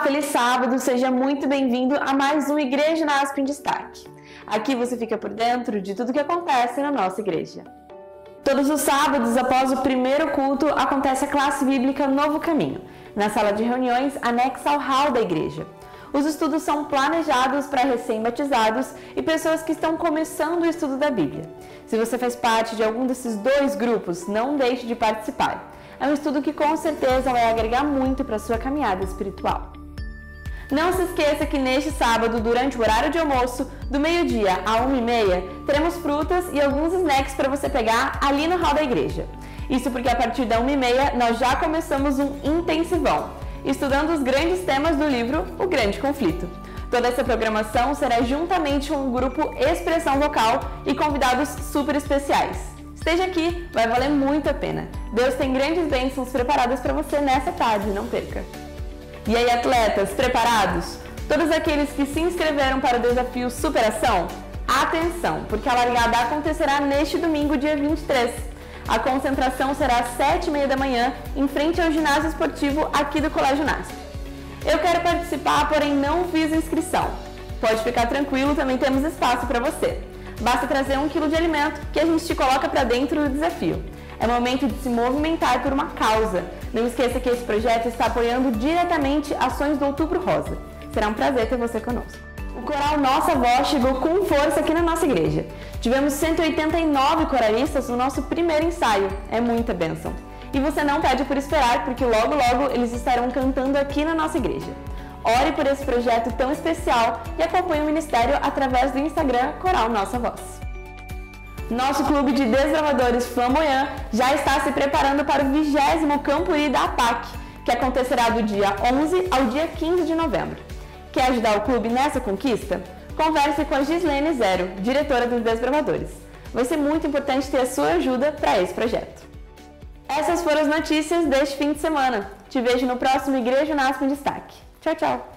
feliz sábado, seja muito bem-vindo a mais um Igreja Nasp em Destaque. Aqui você fica por dentro de tudo que acontece na nossa igreja. Todos os sábados, após o primeiro culto, acontece a classe bíblica Novo Caminho, na sala de reuniões anexa ao hall da igreja. Os estudos são planejados para recém-batizados e pessoas que estão começando o estudo da Bíblia. Se você faz parte de algum desses dois grupos, não deixe de participar. É um estudo que com certeza vai agregar muito para a sua caminhada espiritual. Não se esqueça que neste sábado, durante o horário de almoço, do meio-dia a 1h30, teremos frutas e alguns snacks para você pegar ali no hall da igreja. Isso porque a partir da 1h30 nós já começamos um intensivão, estudando os grandes temas do livro O Grande Conflito. Toda essa programação será juntamente com o grupo Expressão Vocal e convidados super especiais. Esteja aqui, vai valer muito a pena. Deus tem grandes bênçãos preparadas para você nessa tarde, não perca. E aí, atletas, preparados? Todos aqueles que se inscreveram para o desafio Superação? Atenção, porque a largada acontecerá neste domingo, dia 23. A concentração será às 7h30 da manhã, em frente ao ginásio esportivo aqui do Colégio Nasp. Eu quero participar, porém não fiz inscrição. Pode ficar tranquilo, também temos espaço para você. Basta trazer 1 quilo de alimento que a gente te coloca para dentro do desafio. É momento de se movimentar por uma causa. Não esqueça que esse projeto está apoiando diretamente ações do Outubro Rosa. Será um prazer ter você conosco. O coral Nossa Voz chegou com força aqui na nossa igreja. Tivemos 189 coralistas no nosso primeiro ensaio. É muita bênção. E você não pede por esperar, porque logo eles estarão cantando aqui na nossa igreja. Ore por esse projeto tão especial e acompanhe o ministério através do Instagram Coral Nossa Voz. Nosso clube de desbravadores Flamboyant já está se preparando para o 20º Campuri da APAC, que acontecerá do dia 11 ao dia 15 de novembro. Quer ajudar o clube nessa conquista? Converse com a Gislene Zero, diretora dos desbravadores. Vai ser muito importante ter a sua ajuda para esse projeto. Essas foram as notícias deste fim de semana. Te vejo no próximo Igreja Nasp em Destaque. Tchau, tchau!